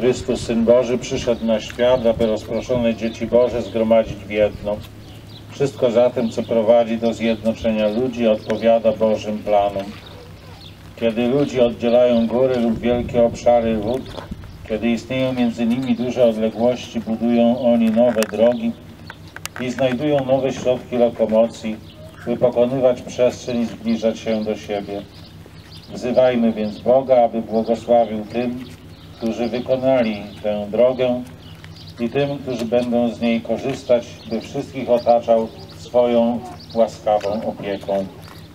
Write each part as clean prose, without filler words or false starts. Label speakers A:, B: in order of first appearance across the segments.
A: Chrystus, Syn Boży, przyszedł na świat, aby rozproszone dzieci Boże zgromadzić w jedno. Wszystko zatem, co prowadzi do zjednoczenia ludzi, odpowiada Bożym planom. Kiedy ludzi oddzielają góry lub wielkie obszary wód, kiedy istnieją między nimi duże odległości, budują oni nowe drogi i znajdują nowe środki lokomocji, by pokonywać przestrzeń i zbliżać się do siebie. Wzywajmy więc Boga, aby błogosławił tym, którzy wykonali tę drogę i tym, którzy będą z niej korzystać, by wszystkich otaczał swoją łaskawą opieką.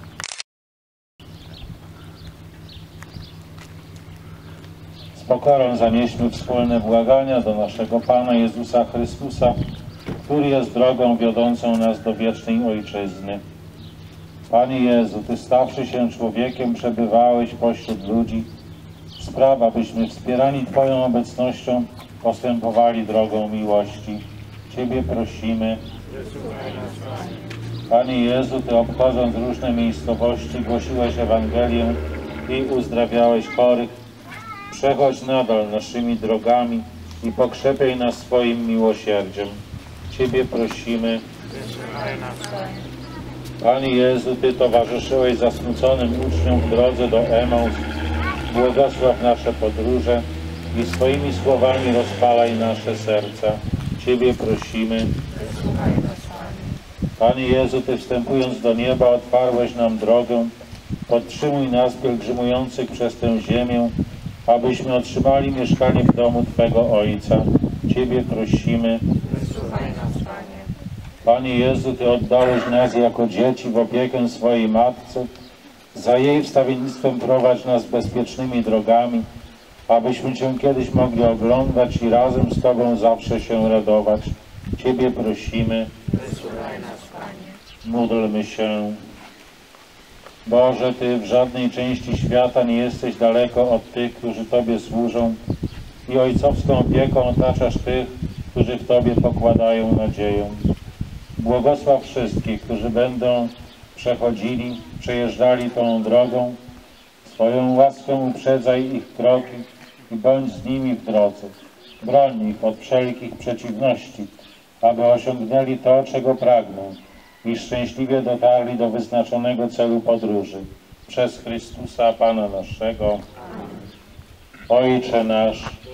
A: Z pokorą zanieśmy wspólne błagania do naszego Pana Jezusa Chrystusa, który jest drogą wiodącą nas do wiecznej Ojczyzny. Panie Jezu, Ty stawszy się człowiekiem, przebywałeś pośród ludzi. Spraw, abyśmy wspierani Twoją obecnością postępowali drogą miłości. Ciebie prosimy. Panie Jezu, Ty obchodząc różne miejscowości, głosiłeś Ewangelię i uzdrawiałeś chorych. Przechodź nadal naszymi drogami i pokrzepiaj nas swoim miłosierdziem. Ciebie prosimy. Panie Jezu, Ty towarzyszyłeś zasmuconym uczniom w drodze do Emaus. Błogosław nasze podróże i swoimi słowami rozpalaj nasze serca. Ciebie prosimy. Panie Jezu, Ty wstępując do nieba otwarłeś nam drogę. Podtrzymuj nas, pielgrzymujących przez tę ziemię, abyśmy otrzymali mieszkanie w domu Twego Ojca. Ciebie prosimy. Panie Jezu, Ty oddałeś nas jako dzieci w opiekę swojej Matce. Za jej wstawiennictwem prowadź nas bezpiecznymi drogami, abyśmy Cię kiedyś mogli oglądać i razem z Tobą zawsze się radować. Ciebie prosimy.
B: Wysłuchaj nas, Panie.
A: Módlmy się. Boże, Ty w żadnej części świata nie jesteś daleko od tych, którzy Tobie służą i ojcowską opieką otaczasz tych, którzy w Tobie pokładają nadzieję. Błogosław wszystkich, którzy będą przejeżdżali tą drogą. Swoją łaską uprzedzaj ich kroki i bądź z nimi w drodze. Broń ich od wszelkich przeciwności, aby osiągnęli to, czego pragną i szczęśliwie dotarli do wyznaczonego celu podróży. Przez Chrystusa Pana naszego. Ojcze nasz,